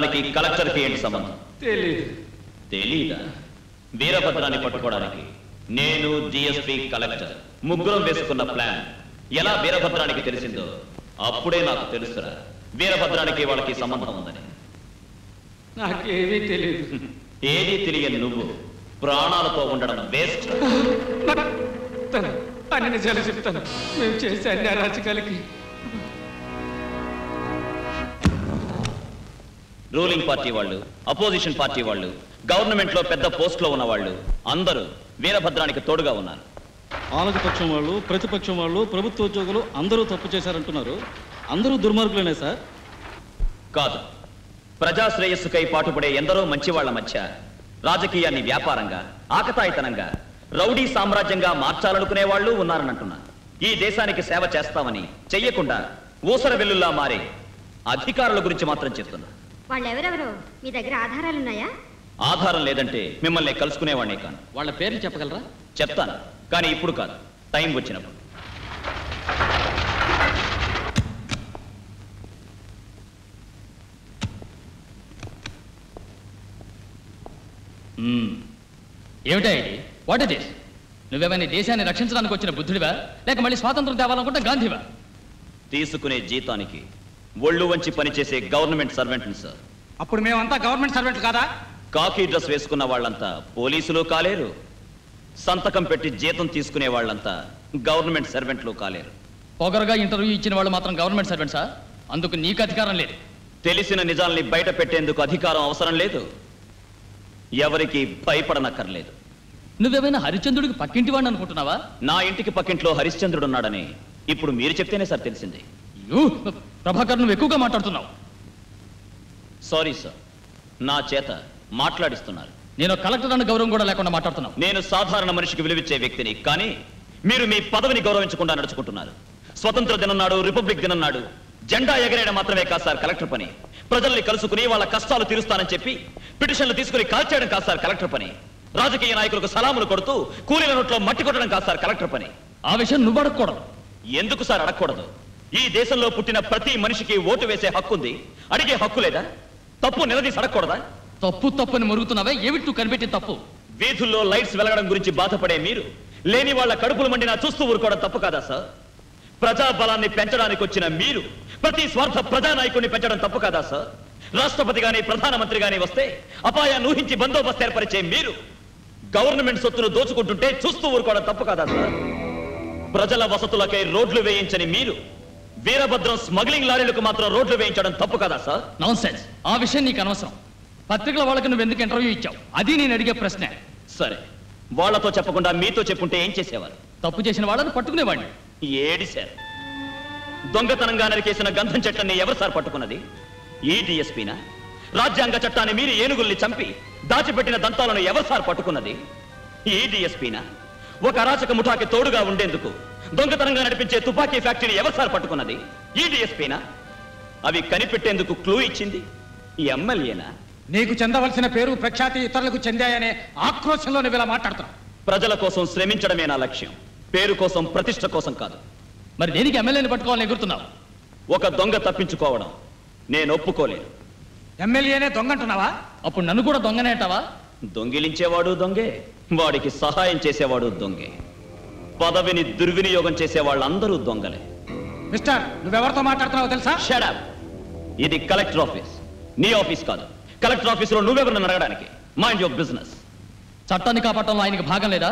కలెక్టర్కి ఏంటి సంబంధం? తెలీదా? వీరభద్రాన్ని పట్టుకోవడానికి నేను, డిఎస్పీ, కలెక్టర్ ముగ్గురం వేసుకున్న ప్లాన్ ఎలా వీరభద్రానికి తెలిసిందో అప్పుడే నాకు తెలుసురా వీరభద్రానికి వాళ్ళకి సంబంధం ఉందని. నాకేమీ తెలియదు. ఏదీ తెలియని నువ్వు ప్రాణాలతో ఉండడం వేస్ట్. అన్ని నిజాలు చెప్తాను. మేము చేసే అన్ని అరాచకాలకి రూలింగ్ పార్టీ వాళ్ళు, అపోజిషన్ పార్టీ వాళ్ళు, గవర్నమెంట్ లో పెద్ద పోస్ట్ లో ఉన్న వాళ్ళు అందరూ వీరభద్రానికి తోడుగా ఉన్నారు. పాలకపక్షం వాళ్ళు, ప్రతిపక్షం వాళ్ళు, ప్రభుత్వ ఉద్యోగులు అందరూ తప్పు చేశారంటున్నారు. అందరూ దుర్మార్గులేనే సార్? కాదు, ప్రజాశ్రేయస్సుకై పాటుపడే ఎందరో మంచివాళ్ల మధ్య రాజకీయాన్ని వ్యాపారంగా, ఆకతాయితనంగా, రౌడీ సామ్రాజ్యంగా మార్చాలనుకునే వాళ్ళు ఉన్నారనంటున్నారు. ఈ దేశానికి సేవ చేస్తామని చెయ్యకుండా ఊసర వెల్లుల్లా మారే అధికారుల గురించి మాత్రం చెప్తున్నా. వాళ్ళెవరెవరో మీ దగ్గర ఆధారాలున్నాయా? ఆధారం లేదంటే మిమ్మల్ని కలుసుకునేవాడినే కాను. వాళ్ళ పేర్లు చెప్పగలరా? చెప్తాను, కానీ ఇప్పుడు కాదు, టైం వచ్చినప్పుడు. ఏమిటా ఇది? What it is? నువ్వేమైనా దేశాన్ని రక్షించడానికి వచ్చిన బుద్ధుడివా, లేక మళ్ళీ స్వాతంత్రం తేవాలనుకుంటే గాంధీవా? తీసుకునే జీతానికి ఒళ్ళు వంచి పనిచేసే గవర్నమెంట్ సర్వెంట్ని సార్. అప్పుడు మేమంతా గవర్నమెంట్ సర్వెంట్లు కాదా? కాకి డ్రెస్ వేసుకున్న వాళ్ళంతా పోలీసులు కాలేరు, సంతకం పెట్టి జీతం తీసుకునే వాళ్ళంతా గవర్నమెంట్ సర్వెంట్లు కాలేరు. పొగరుగా ఇంటర్వ్యూ ఇచ్చిన వాళ్ళు మాత్రం గవర్నమెంట్ సర్వెంట్సా? అందుకు నీకు అధికారం లేదు. తెలిసిన నిజాల్ని బయట పెట్టేందుకు అధికారం అవసరం లేదు, ఎవరికి భయపడనక్కర్లేదు. నువ్వేమైనా హరిశ్చంద్రుడికి పక్కింటి వాడిని అనుకుంటున్నావా? నా ఇంటికి పక్కింట్లో హరిశ్చంద్రుడు ఉన్నాడని ఇప్పుడు మీరు చెప్తేనే సార్ తెలిసింది. ప్రభాకర్, నువ్వు ఎక్కువగా మాట్లాడుతున్నావు. సారీ సార్, నా చేత మాట్లాడిస్తున్నారు. నేను కలెక్టర్ అన్న గౌరవం కూడా లేకుండా మాట్లాడుతున్నావు. నేను సాధారణ మనిషికి విలువిచ్చే వ్యక్తిని, కానీ మీరు మీ పదవిని గౌరవించకుండా నడుచుకుంటున్నారు. స్వతంత్ర దినం నాడు, రిపబ్లిక్ దినం నాడు జెండా ఎగరేయడం మాత్రమే కాదు సార్ కలెక్టర్ పని. ప్రజల్ని కలుసుకుని వాళ్ళ కష్టాలు తీరుస్తానని చెప్పి పిటిషన్లు తీసుకుని కాల్చేయడం కాదు సార్ కలెక్టర్ పని. రాజకీయ నాయకులకు సలాములు కొడుతూ కూలీల నోట్లో మట్టి కొట్టడం కాదు సార్ కలెక్టర్ పని. ఆ విషయం నువ్వు అడగకూడదు. ఎందుకు సార్ అడగకూడదు? ఈ దేశంలో పుట్టిన ప్రతి మనిషికి ఓటు వేసే హక్కు ఉంది. అడిగే హక్కు లేదా? తప్పు నిలదీసి అడగకూడదా? తప్పుని మురుగుతున్నావే, ఏమిటి నువ్వు కనిపెట్టిన తప్పు? వీధుల్లో లైట్స్ వెలగడం గురించి బాధపడే మీరు లేని వాళ్ళ కడుపులు మండినా చూస్తూ ఊరుకోవడం తప్పు కాదా సార్? ప్రజాబలాన్ని పెంచడానికి వచ్చిన మీరు ప్రతి స్వార్థ ప్రజానాయకుడిని పెంచడం తప్పు కాదా సార్? రాష్ట్రపతి గాని, ప్రధానమంత్రి గాని వస్తే అపాయాన్ని ఊహించి బందోబస్తు ఏర్పరిచే మీరు గవర్నమెంట్ సొత్తును దోచుకుంటుంటే చూస్తూ ఊరుకోవడం తప్పు కాదా సార్? ప్రజల వసతులకై రోడ్లు వేయించని మీరు వీరభద్రం స్మగ్లింగ్ లారీలకు మాత్రం రోడ్లు వేయించడం తప్పు కదా సార్? నాన్సెన్స్. ఆ విషయం నీకు అనవసరం. పత్రికల వాళ్ళకి నువ్వు ఎందుకు ఇంటర్వ్యూ ఇచ్చావు? అది నేను అడిగే ప్రశ్నే. సరే, వాళ్లతో చెప్పకుండా మీతో చెప్పుంటే ఏం చేసేవారు? తప్పు చేసిన వాళ్ళని పట్టుకునేవాడిని. ఏడి సార్, దొంగతనంగా నరికేసిన గంధం చెట్లని ఎవరు సార్ పట్టుకున్నది? ఈ డిఎస్పీనా? రాజ్యాంగ చట్టాన్ని మీరు ఏనుగుల్ని చంపి దాచిపెట్టిన దంతాలను ఎవరు సార్ పట్టుకున్నది? ఈ డిఎస్పీనా? ఒక అరాచక ముఠాకి తోడుగా ఉండేందుకు దొంగతనంగా నడిపించే తుపాకీ ఫ్యాక్టరీని ఎవరు సార్ పట్టుకున్నది? ఈ డిఎస్పీనా? అవి కనిపెట్టేందుకు క్లూ ఇచ్చింది ఈ ఎమ్మెల్యేనా? నీకు చెందవలసిన పేరు ప్రఖ్యాతి ఇతరులకు చెందాయనే ఆక్రోశంలో నువ్వు ఇలా మాట్లాడుతున్నావు. ప్రజల కోసం శ్రమించడమే నా లక్ష్యం, పేరు కోసం, ప్రతిష్ట కోసం కాదు. మరి దేనికి ఎమ్మెల్యేని పట్టుకోవాలని ఎగురుతున్నావు? ఒక దొంగ తప్పించుకోవడం నేను ఒప్పుకోలేను. ఎమ్మెల్యేనే దొంగ అంటున్నావా? అప్పుడు నన్ను కూడా దొంగనే అంటావా? దొంగిలించేవాడు దొంగే, వాడికి సహాయం చేసేవాడు దొంగే. పదవిని దుర్వినియోగం చేసే వాళ్ళందరూ దొంగలే. మిస్టర్, నువ్వెవరితో మాట్లాడుతున్నావో తెలుసా? Shut up. ఇది కలెక్టర్ ఆఫీస్, నీ ఆఫీస్ కాదు. కలెక్టర్ ఆఫీసులో నువ్వెవరిని అడగడానికి? Mind your business. చట్టాన్ని కాపాడటంలో ఆయనకి భాగం లేదా?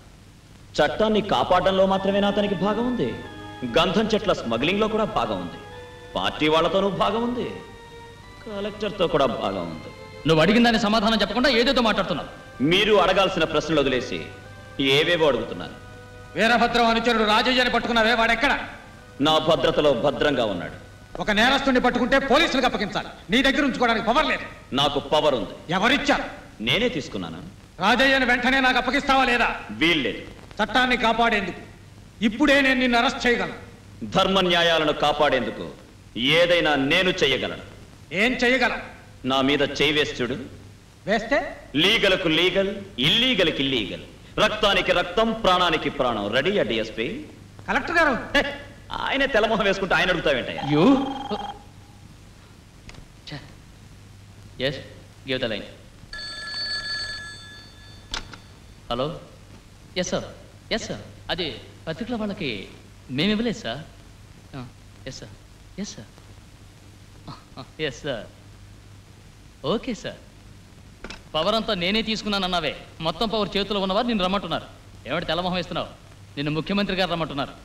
చట్టాన్ని కాపాడడంలో మాత్రమే అతనికి భాగం ఉంది. గంధం చెట్ల స్మగ్లింగ్ లో కూడా భాగం ఉంది. పార్టీ వాళ్లతోనూ భాగం ఉంది. కలెక్టర్తో కూడా భాగం ఉంది. నువ్వు అడిగిన దాని సమాధానం చెప్పకుండా ఏదేదో మాట్లాడుతున్నావు. మీరు అడగాల్సిన ప్రశ్నలు వదిలేసి ఏవేవో అడుగుతున్నారు. వీరభద్రం అనుచరుడు రాజయ్యని పట్టుకున్నావే, వాడెక్కడ? నా భద్రతలో భద్రంగా ఉన్నాడు. ఒక నేరస్తుని పట్టుకుంటే పోలీసులకు అప్పగించాలి. నీ దగ్గర ఉంచుకోవడానికి పవర్ లేదు. నాకు పవర్ ఉంది. ఎవరిచ్చారు? నేనే తీసుకున్నాను. రాజయ్యని వెంటనే నాకు అప్పగిస్తావా లేదా? వీల్లేదు. చట్టాన్ని కాపాడేందుకు ఇప్పుడే నేను నిన్ను అరెస్ట్ చేయగలను. ధర్మ న్యాయాలను కాపాడేందుకు ఏదైనా నేను చెయ్యగలను. ఏం చెయ్యగలను? నా మీద చేయి వేసి చూడు. వేస్తే? లీగల్కు లీగల్, ఇల్లీగల్కి ఇల్లీగల్, రక్తానికి రక్తం, ప్రాణానికి ప్రాణం. Ready DSP? కలెక్టర్ గారు, ఆయనే తెల్లమొహం వేసుకుంటే ఆయన అడుగుతావేంటయ్యా? Yes give the line. Hello. Yes sir, yes sir. అది పత్రికల వాళ్ళకి మేము ఇవ్వలేదు sir. Yes sir, yes sir, yes sir. Okay sir. Power అంతా నేనే తీసుకున్నానన్నావే, మొత్తం పవర్ చేతిలో ఉన్నవారు నిన్ను రమ్మంటున్నారు. ఏమిటి తెల్లమొహం ఇస్తున్నావు? నిన్ను ముఖ్యమంత్రి గారు రమ్మంటున్నారు.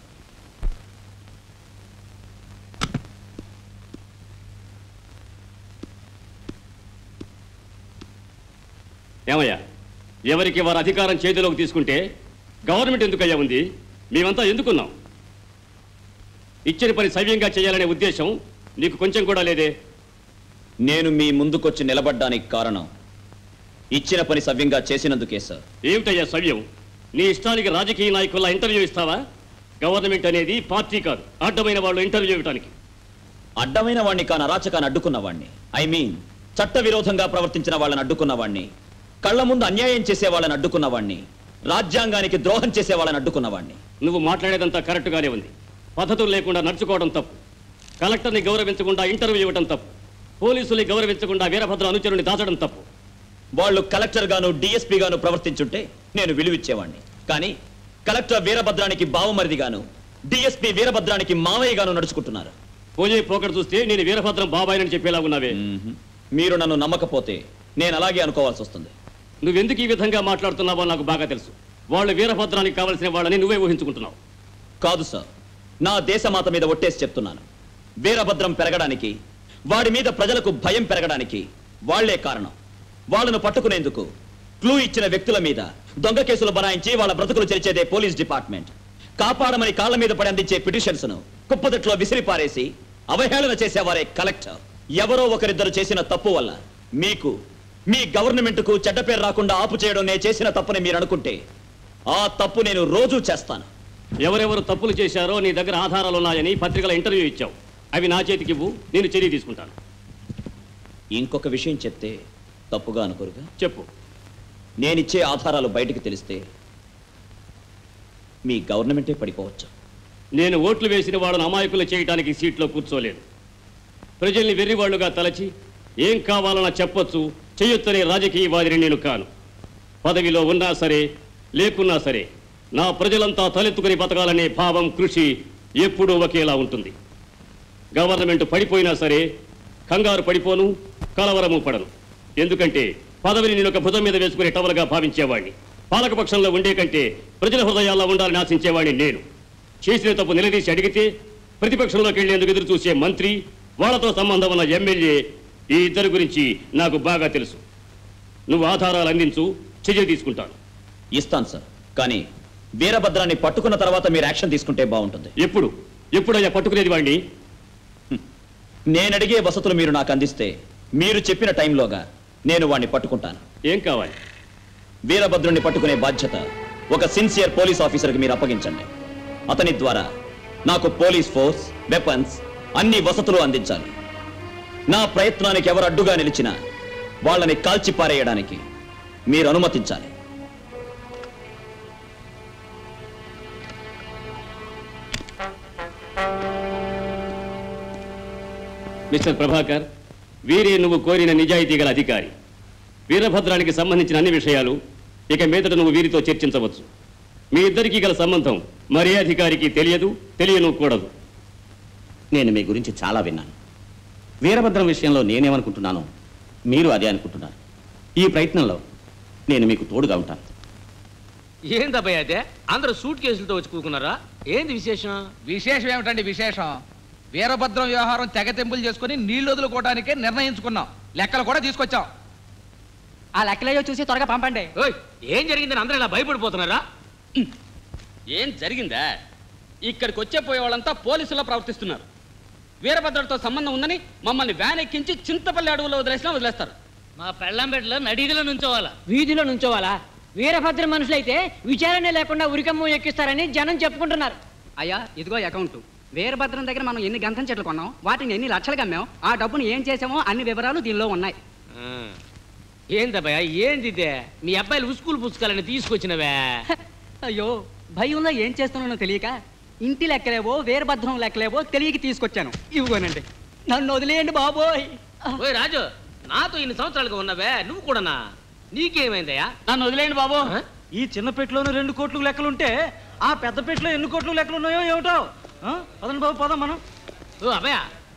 ఏమయ్యా, ఎవరికి వారి అధికారం చేతిలోకి తీసుకుంటే గవర్నమెంట్ ఎందుకయ్యా ఉంది? మేమంతా ఎందుకున్నాం? ఇచ్చిన పని సవ్యంగా చేయాలనే ఉద్దేశం నీకు కొంచెం కూడా లేదే. నేను మీ ముందుకొచ్చి నిలబడ్డానికి కారణం ఇచ్చిన పని సవ్యంగా చేసినందుకే సార్. ఏమిటయ్యా సవ్యం? నీ ఇష్టానికి రాజకీయ నాయకుల ఇంటర్వ్యూ ఇస్తావా? గవర్నమెంట్ అనేది పార్టీ కాదు, అడ్డమైన వాళ్ళు ఇంటర్వ్యూ ఇవ్వడానికి. అడ్డమైన వాణ్ణి కాని అరాచకాన్ని అడ్డుకున్న వాణ్ణి, ఐ మీన్ చట్ట విరోధంగా ప్రవర్తించిన వాళ్ళని అడ్డుకున్న వాణ్ణి, కళ్ల ముందు అన్యాయం చేసే వాళ్ళని అడ్డుకున్న వాణ్ణి, రాజ్యాంగానికి ద్రోహం చేసే వాళ్ళని అడ్డుకున్న వాణ్ణి. నువ్వు మాట్లాడేదంతా కరెక్ట్గానే ఉంది. పద్ధతులు లేకుండా నడుచుకోవడం తప్పు. కలెక్టర్ని గౌరవించకుండా ఇంటర్వ్యూ ఇవ్వడం తప్పు. పోలీసుల్ని గౌరవించకుండా వీరభద్ర అనుచరుని దాచడం తప్పు. వాళ్ళు కలెక్టర్ గాను డిఎస్పీ గాను ప్రవర్తించుంటే నేను విలువిచ్చేవాణ్ణి. కానీ కలెక్టర్ వీరభద్రానికి బావమరిదిగాను, డిఎస్పీ వీరభద్రానికి మావయ్యగాను నడుచుకుంటున్నారు. పోయే పోకడ చూస్తే నేను వీరభద్రం బాబాయ్నని చెప్పేలా ఉన్నావే. మీరు నన్ను నమ్మకపోతే నేను అలాగే అనుకోవాల్సి వస్తుంది. నువ్వెందుకు ఈ విధంగా మాట్లాడుతున్నావో నాకు బాగా తెలుసు. వాళ్ళు వీరభద్రానికి కావలసిన వాళ్ళని నువ్వే ఊహించుకుంటున్నావు. కాదు సార్, నా దేశమాత మీద ఒట్టేసి చెప్తున్నాను. వీరభద్రం పెరగడానికి, వాడి మీద ప్రజలకు భయం పెరగడానికి వాళ్లే కారణం. వాళ్ళను పట్టుకునేందుకు క్లూ ఇచ్చిన వ్యక్తుల మీద దొంగ కేసులు బనాయించి వాళ్ళ బ్రతుకులు చెరిచేదే పోలీస్ డిపార్ట్మెంట్. కాపాడమని కాళ్ల మీద పడి అందించే పిటిషన్స్ ను కుప్పదట్లో విసిరిపారేసి అవహేళన చేసేవారే కలెక్టర్. ఎవరో ఒకరిద్దరు చేసిన తప్పు వల్ల మీకు, మీ గవర్నమెంట్ కు చెడ్డ పేరు రాకుండా ఆపు చేయడం నేను చేసిన తప్పుని మీరు అనుకుంటే ఆ తప్పు నేను రోజూ చేస్తాను. ఎవరెవరు తప్పులు చేశారో నీ దగ్గర ఆధారాలు ఉన్నాయని పత్రికల ఇంటర్వ్యూ ఇచ్చావు. అవి నా చేతికి ఇవ్వు, నేను చర్య తీసుకుంటాను. ఇంకొక విషయం చెప్తే తప్పుగా అనుకోరుగా? చెప్పు. నేనిచ్చే ఆధారాలు బయటికి తెలిస్తే మీ గవర్నమెంటే పడిపోవచ్చు. నేను ఓట్లు వేసిన వాళ్ళని అమాయకులు చేయడానికి సీట్లో కూర్చోలేదు. ప్రజల్ని వెర్రివాళ్లుగా తలచి ఏం కావాలన్నా చెప్పొచ్చు, చెయ్యొచ్చనే రాజకీయవాదిని నేను కాను. పదవిలో ఉన్నా సరే లేకున్నా సరే నా ప్రజలంతా తలెత్తుకుని బతకాలనే భావం, కృషి ఎప్పుడూ ఒకేలా ఉంటుంది. గవర్నమెంట్ పడిపోయినా సరే కంగారు పడిపోను, కలవరము పడను. ఎందుకంటే పదవిని నేను ఒక భుజం మీద వేసుకునే టవల్గా భావించేవాడిని. పాలకపక్షంలో ఉండే కంటే ప్రజల హృదయాల్లో ఉండాలని ఆశించేవాడిని నేను. చేసిన తప్పు నిలదీసి అడిగితే ప్రతిపక్షంలోకి వెళ్లేందుకు ఎదురు చూసే మంత్రి, వాళ్లతో సంబంధం ఉన్న ఎమ్మెల్యే, ఈ ఇద్దరి గురించి నాకు బాగా తెలుసు. నువ్వు ఆధారాలు అందించు, చర్య తీసుకుంటాను. ఇస్తాను సార్, కానీ వీరభద్రాన్ని పట్టుకున్న తర్వాత మీరు యాక్షన్ తీసుకుంటే బాగుంటుంది. ఎప్పుడయ్యా పట్టుకునేది వాడిని? నేను అడిగే వసతులు మీరు నాకు అందిస్తే మీరు చెప్పిన టైంలోగా నేను వాడిని పట్టుకుంటాను. ఏం కావాలి? వీరభద్రుణ్ణి పట్టుకునే బాధ్యత ఒక సిన్సియర్ పోలీస్ ఆఫీసర్కి మీరు అప్పగించండి. అతని ద్వారా నాకు పోలీస్ ఫోర్స్, వెపన్స్, అన్ని వసతులు అందించాలి. నా ప్రయత్నానికి ఎవరు అడ్డుగా నిలిచినా వాళ్ళని కాల్చి పారేయడానికి మీరు అనుమతించాలి. మిస్టర్ ప్రభాకర్, వీరే నువ్వు కోరిన నిజాయితీ గల అధికారి. వీరభద్రానికి సంబంధించిన అన్ని విషయాలు ఇక మీదట నువ్వు వీరితో చర్చించవచ్చు. మీ ఇద్దరికీ గల సంబంధం మరే అధికారికి తెలియదు, తెలియను కూడదు. నేను మీ గురించి చాలా విన్నాను. వీరభద్రం విషయంలో నేనేమనుకుంటున్నానో మీరు అదే అనుకుంటున్నారు. ఈ ప్రయత్నంలో నేను మీకు తోడుగా ఉంటాను. ఏందబ్బాయి అదే? అందరూ సూట్ కేసులతో వచ్చి కూకున్నారా? ఏంది విశేషం? విశేషం ఏమిటండి విశేషం? వీరభద్రం వ్యవహారం తెగ తెంపులు చేసుకుని నీళ్లు వదులుకోవడానికే నిర్ణయించుకున్నాం. లెక్కలు కూడా తీసుకొచ్చాం. ఆ లెక్కలేయో చూసి త్వరగా పంపండి. ఏం జరిగిందని అందరూ ఇలా భయపడిపోతున్నారా? ఏం జరిగిందా? ఇక్కడికి వచ్చే పోయే వాళ్ళంతా పోలీసుల్లో ప్రవర్తిస్తున్నారు. వీరభద్రుడితో సంబంధం ఉందని మమ్మల్ని వ్యాన్ ఎక్కించి చింతపల్లి అడవుల్లో వదిలేస్తారు. మా పెళ్ళంబెట్లో నడిదిలో నుంచోవాలా? వీధిలో నుంచోవాలా? వీరభద్ర మనుషులైతే విచారణ లేకుండా ఉరికమ్మ ఎక్కిస్తారని జనం చెప్పుకుంటున్నారు. అయ్యా, ఇదిగో అకౌంట్. వీరభద్రం దగ్గర మనం ఎన్ని గంధం చెట్లు కొన్నాం, వాటిని ఎన్ని లక్షలుగా అమ్మాం, ఆ డబ్బును ఏం చేసామో అన్ని వివరాలు దీనిలో ఉన్నాయి. ఏందబ్బాయా, ఏంది ఇదే? మీ అబ్బాయిలు ఉసుకులు పుచ్చుకాలని తీసుకొచ్చినవే? అయ్యో, భయంలో ఏం చేస్తున్నానో తెలియక ఇంటి లెక్కలేవో వీరభద్రం లెక్కలేవో తెలియక తీసుకొచ్చాను. ఇవ్వనండి, నన్ను వదిలేయండి బాబోయ్. ఓయ్ రాజు, నాతో ఇన్ని సంవత్సరాలుగా ఉన్నవే నువ్వు కూడానా? నీకేమైందయ్యా? నన్ను వదిలేయండి బాబు. ఈ చిన్న పెట్టిలోనూ 2 కోట్లు లెక్కలుంటే ఆ పెద్ద పెట్టిలో ఎన్ని కోట్లు లెక్కలు ఉన్నాయో ఏమిటో. పదండి బాబు, పదం మనం. ఓ అభయ,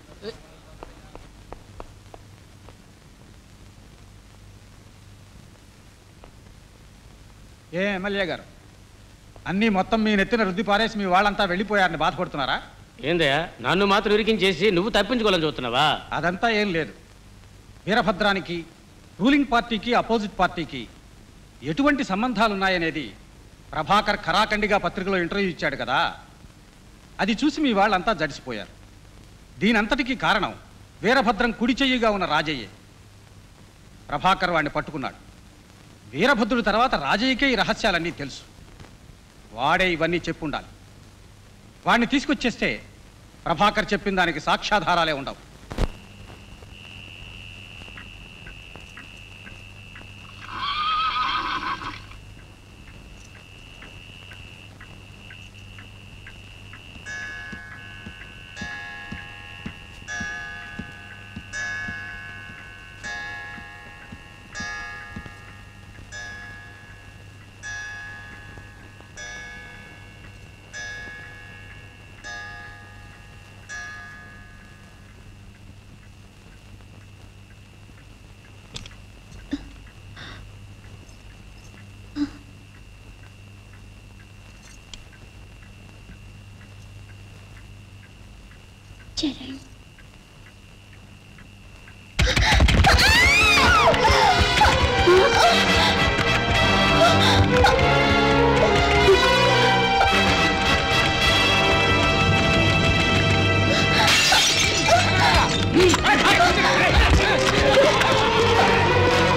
ఏ ఎమ్మెల్యే గారు, అన్నీ మొత్తం మీ నెత్తిన రుద్ది పారేసి మీ వాళ్ళంతా వెళ్ళిపోయారని బాధపడుతున్నారా? ఏందయ్యా నన్ను మాత్రం ఇరికించేసి నువ్వు తప్పించుకోవాలని చూస్తున్నావా? అదంతా ఏం లేదు. వీరభద్రానికి రూలింగ్ పార్టీకి అపోజిట్ పార్టీకి ఎటువంటి సంబంధాలున్నాయనేది ప్రభాకర్ ఖరాఖండిగా పత్రికలో ఇంటర్వ్యూ ఇచ్చాడు కదా, అది చూసి మీ వాళ్ళంతా జడిసిపోయారు. దీనంతటికీ కారణం వీరభద్రం కుడి చెయ్యిగా ఉన్న రాజయ్యే. ప్రభాకర్ వాడిని పట్టుకున్నాడు. వీరభద్రుడి తర్వాత రాజయ్యకే ఈ రహస్యాలన్నీ తెలుసు. వాడే ఇవన్నీ చెప్పుండాలి. వాడిని తీసుకొచ్చేస్తే ప్రభాకర్ చెప్పిన దానికి సాక్ష్యాధారాలే ఉండవు.